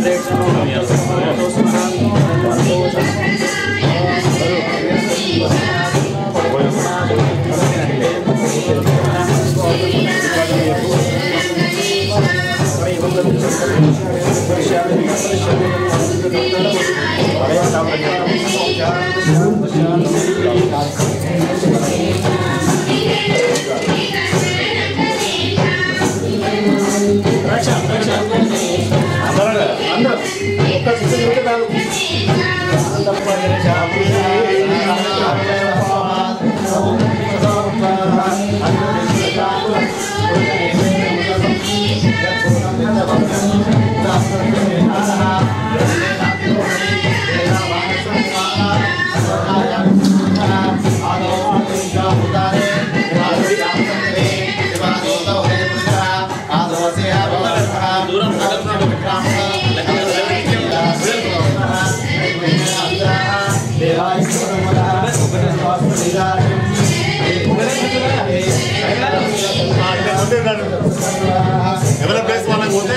ఎవరైనా ప్లేస్ వాళ్ళకి పోతే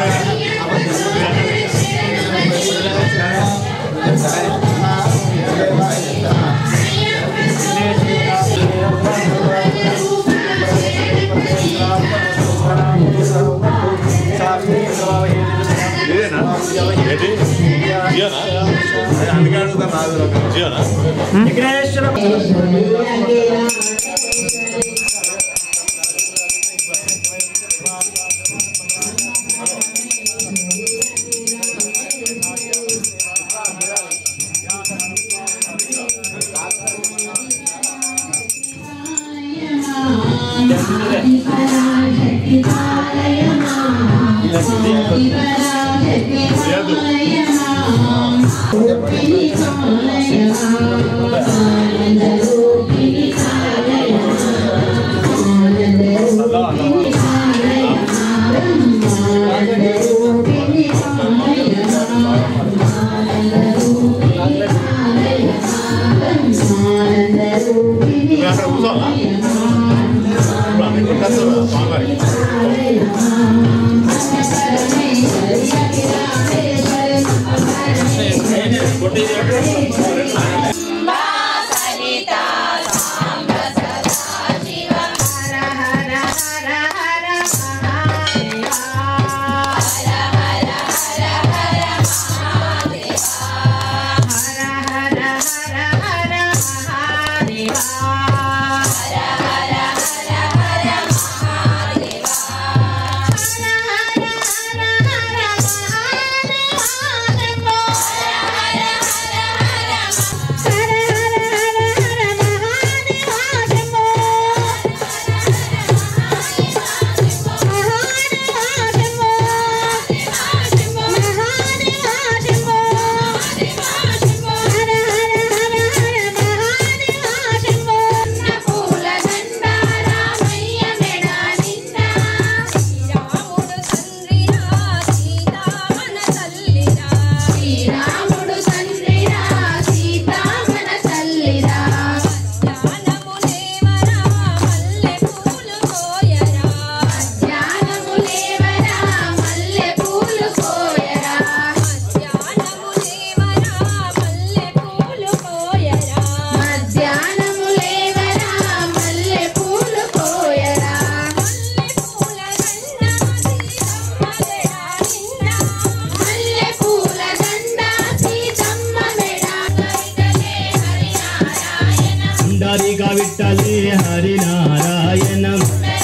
विठ्ठले हरि नारायणं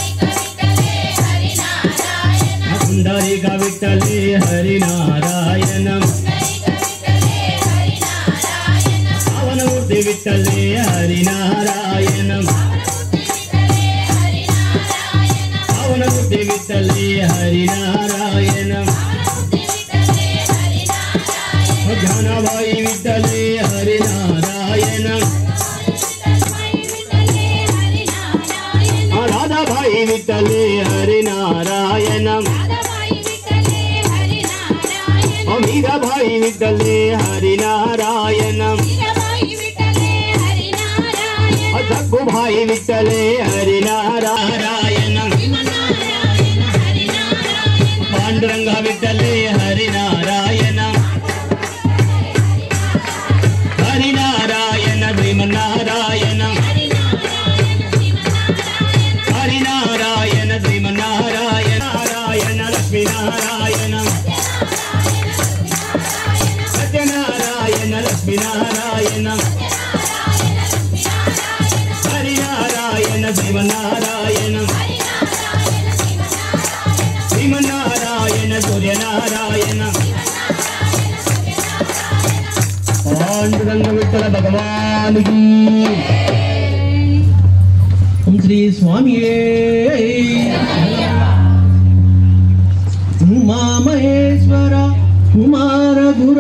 पुंडरीक विठ्ठले हरि नारायणं पावनमूर्ति विठ्ठले हरि नारायणं पावनमूर्ति विठ्ठले हरि नारायणं ज्ञानभाई विठ्ठले हरि नारायणं राधाबाई विठ्ठले हरि नारायणं मीराबाई विठ्ठले हरि नारायणं जग्गूबाई विठ्ठले हरि नारायणं पांडुरंगा विठ्ठले हरि नारायणं శ్రీమన్నారాయణం శ్రీమన్నారాయణ సూర్యనారాయణం పాండురంగ విఠల భగవానికి ఓం శ్రీ స్వామియే ఉమా మహేశ్వర కుమార గుర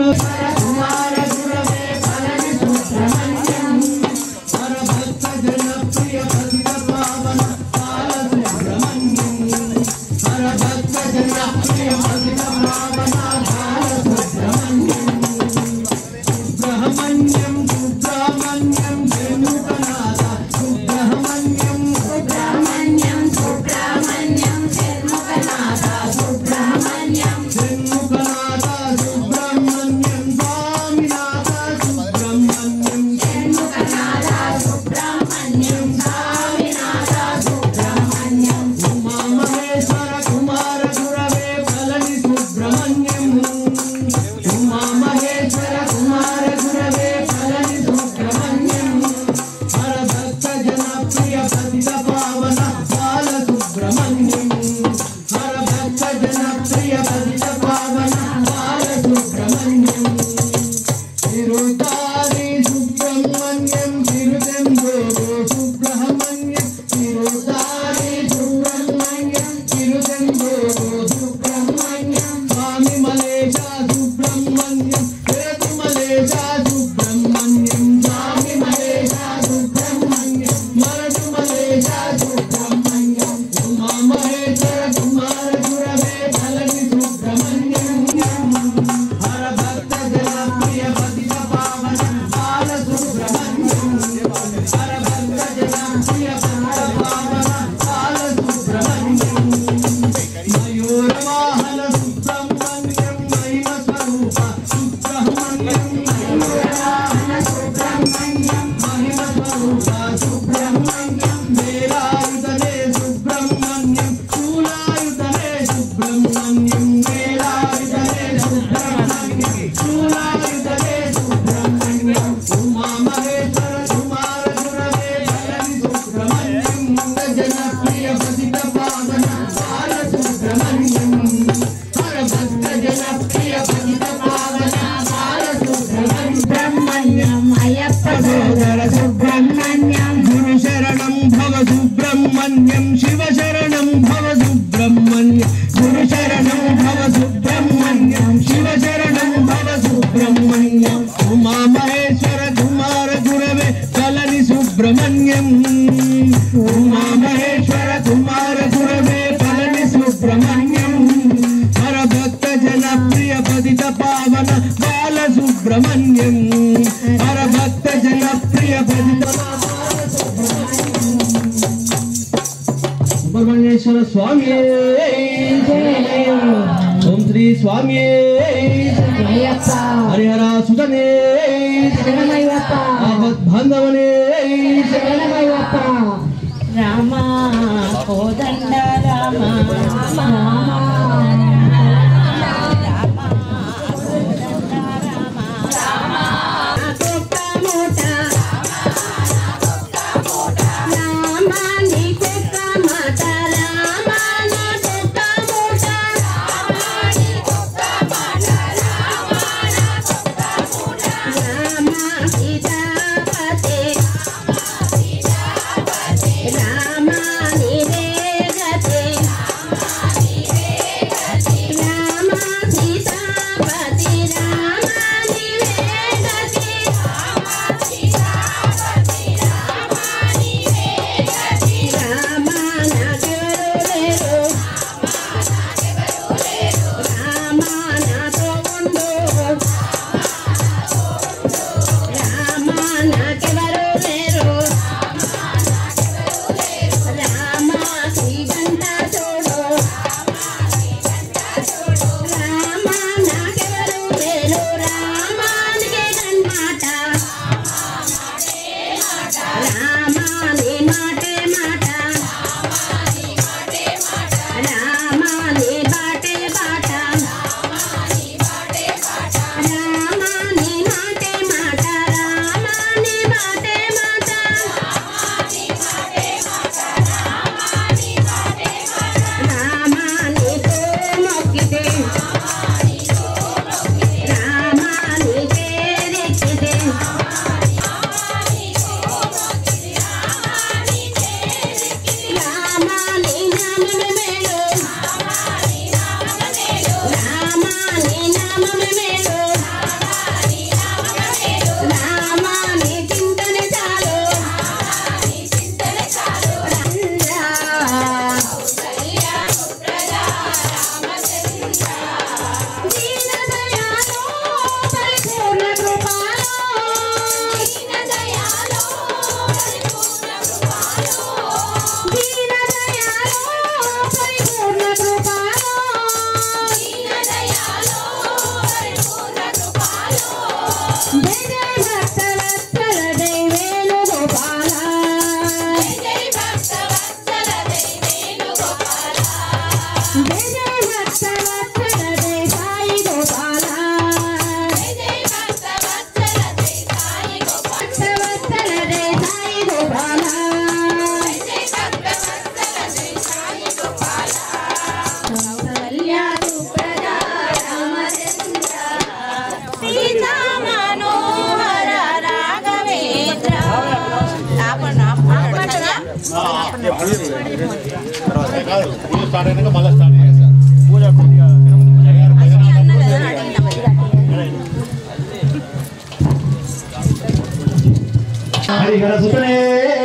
हरिहर सुतने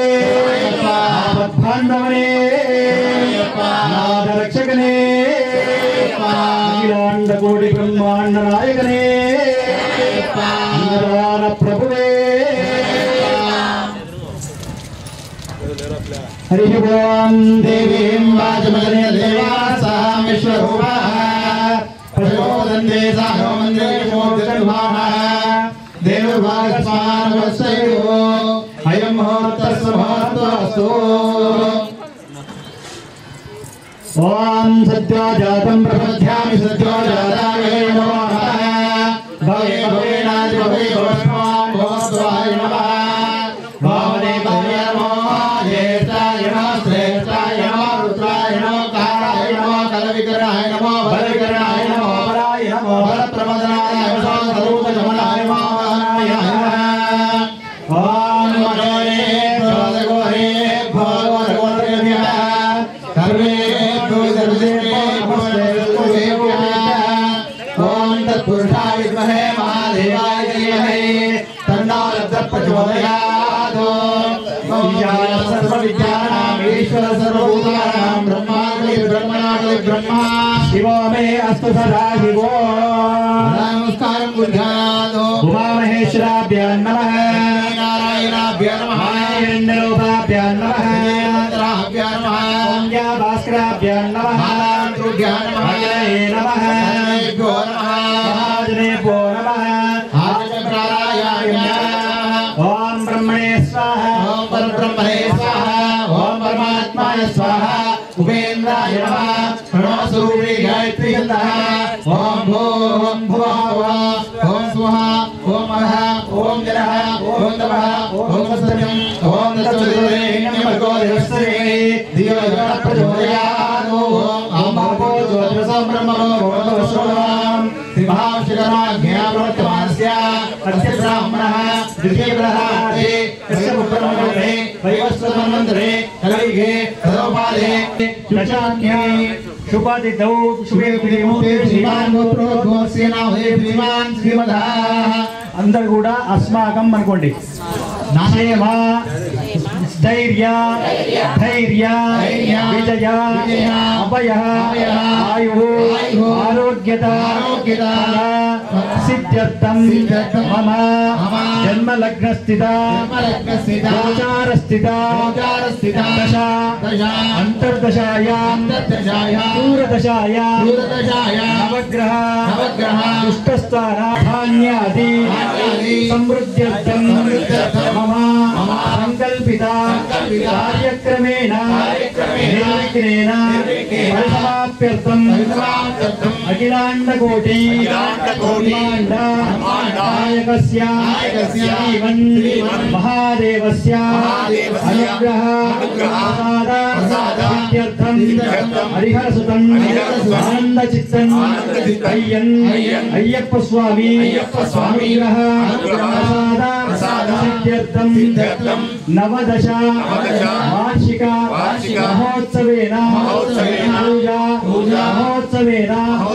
बांधवने नाद रक्षकने अखिलांड कोटि ब्रह्मांड नायकने इंद्रवान प्रभुवे हरि ओम देवीं वाचमगने देवासां विश्वरूपाः प्रचोदन्ते सानो मन्त्रे मोदकर्माः देवभागस्वानवस्सयो अयं मुहूर्तस्य मुहूर्तोऽस्तु ओम सद्यो जातं प्रपद्यामि सद्यो जाताय नमः भवे भवेनादि भवे भवस्मान् भवद्वाय नमः भवने भवे नमः ज्येष्ठाय नमः श्रेष्ठाय नमः रुद्राय नमः कालाय नमः कलविग्रहाय नमः बलविग्रहाय नमः बलाय नमः बलप्रमदनाय नमः सर्वजमनाय नमः ओम मनोरे भगवरे भगवरे सर्वे ओम तत्पुरुषाय विद्महे महादेवाय धीमहि तन्नो प्रचोदयात् ईशान सर्वविद्यानां ईश्वर सर्वभूतानां ब्रह्माणि ब्रह्मणानि ब्रह्मा शिवो मे अस्तु सदा शिवो नमस्कारं बुद्धादो उमा महेश्वराभ्यां नमः नारायणाभ्यां नमः हिरण्यरूपाभ्यां नमः इंद्राभ्यां नमः ओंया भास्कराभ्यां नमः रुद्राभ्यां नमः नमः नमो नमः महाजनेभ्यो नमः ओम ब्रह्मणे स्वाहा ओम परब्रह्मणे स्वाहा ओम परमात्माय स्वाहा उपेन्द्राय नमः प्रणवस्वरूपे गायत्री नमः ओम भूम भुवः ओम स्वाहा ओम अरः ओम जलः ओम तपः ओम सत्यं ओम तत्सवितुर्वरेण्यं देवस्य धियो यो न प्रचोदयात् ओम भगवो ज्योतिषो ब्रह्मणो भगवतो विश्वम् महाशिखराज्ञाप्रवर्तमानस्य अस्य ब्राह्मणः द्वितीय प्रहारे यस्य पुत्रमन्त्रे वैवस्वतमन्त्रे कलिगे तदोपाले दशाख्ये शुभादितौ शुभे विधिमुक्ते श्रीमान् गोत्रोद्भवस्य नामे श्रीमान् श्रीमदः అందరూ కూడా అస్మాకం అనుకోండి నాశేమ స్థైర్య ధైర్య విజయ అభయ ఆయు ఆరోగ్యత సిద్ధ్యర్థం మమ జన్మ లగ్న స్థిత గోచార స్థిత దశ అంతర్దశాయాం దూరదశాయాం నవగ్రహ దుష్టస్థాన ధాన్యాది समृद्ध्यर्थं मम संकल्पित कार्यक्रमेण निर्विघ्नेन परिसमाप्त्यर्थं अखिलाण्डकोटि ब्रह्माण्ड नायकस्य श्रीमन् महादेवस्य अनुग्रह प्रसाद सिद्ध्यर्थं हरिहरसुतं आनन्दचित्तं अय्यन् अय्यप्प स्वामी अनुग्रह प्रसाद सिद्ध्यर्थं नवदश वार्षिक महोत्सव महोत्सवेन पूजा महोत्सवेन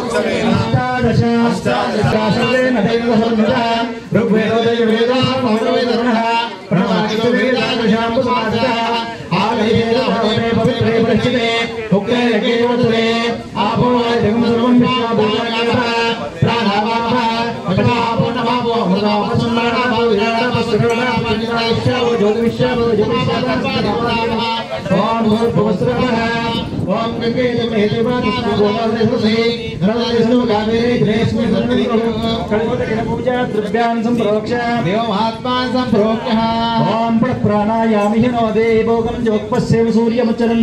अष्टादशेन देवसर्वदा ऋग्वेदो यजुर्वेदो सामवेदः प्रणवादितो वेदादशाम्बुसमासः आवेदे पवित्रे प्रचिते उक्ते यज्ञोत्सवे आपो जगं सर्वं विश्वाभूतानि प्राणावाः पटापो नमापो मृदापसुन्नानापो विराडापसुरणापो ज्योतिष्यापो ज्योतिष्यापो ज्योतिष्यापो ओम भूर्भुवस्वः ओम गंगे जमुनेतिवादिस्म गोदावरीसरस्वती नर्मदेस्म कावेरी जलेस्मि सरस्वती कलियुगे पूजा द्रव्यान् संप्रोक्ष्य देवमात्मान् संप्रोक्ष्य ओम प्राणायामि नो देवोगं जोक्पस्येव सूर्यमुच्चरन्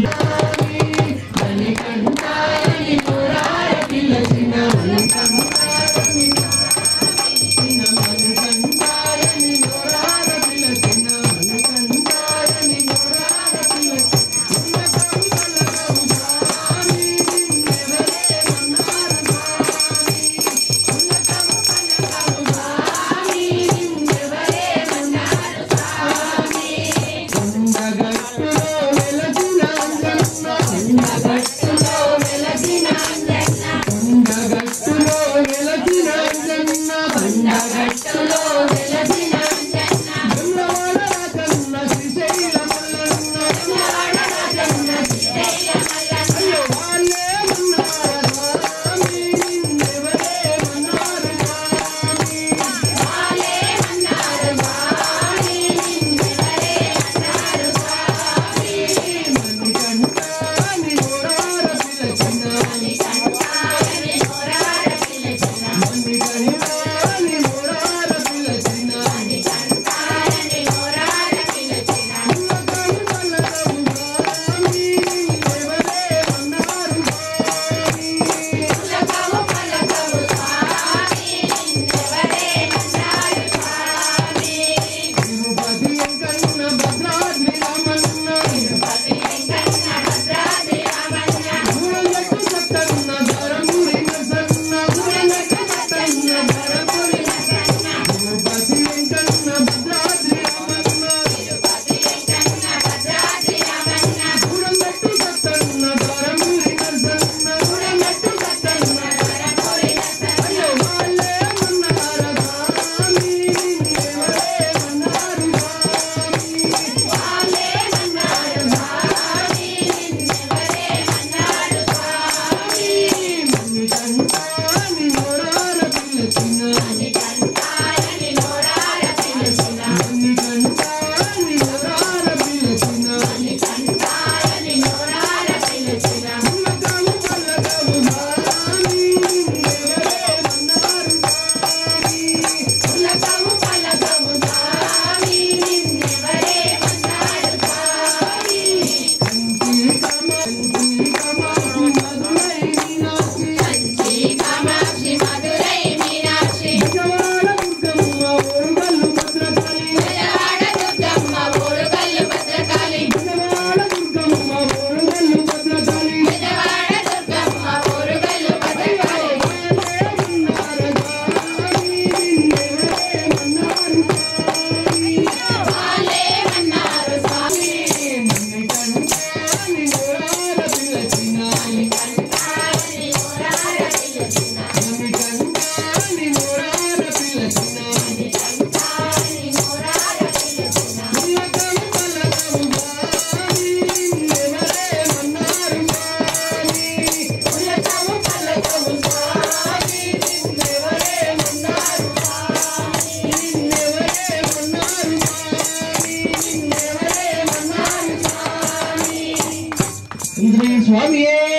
स्वामी